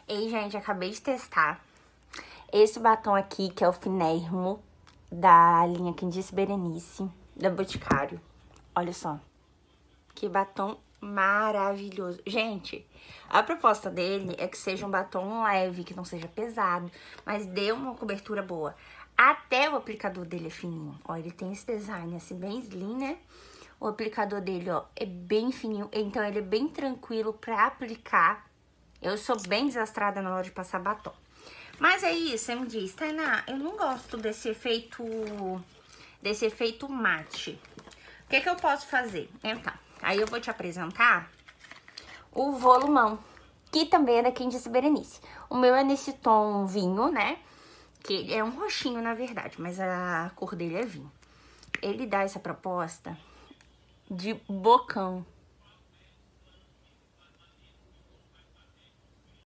Ei, gente, acabei de testar esse batom aqui, que é o Finérrimo, da linha Quem Disse Berenice, da Boticário. Olha só, que batom maravilhoso. Gente, a proposta dele é que seja um batom leve, que não seja pesado, mas dê uma cobertura boa. Até o aplicador dele é fininho. Ó, ele tem esse design assim, bem slim, né? O aplicador dele, ó, é bem fininho, então ele é bem tranquilo pra aplicar. Eu sou bem desastrada na hora de passar batom. Mas aí, você me diz, Tainá, eu não gosto desse efeito mate. O que eu posso fazer? Então, aí eu vou te apresentar o volumão, que também é da Quem Disse Berenice. O meu é nesse tom vinho, né? Que é um roxinho, na verdade, mas a cor dele é vinho. Ele dá essa proposta de bocão.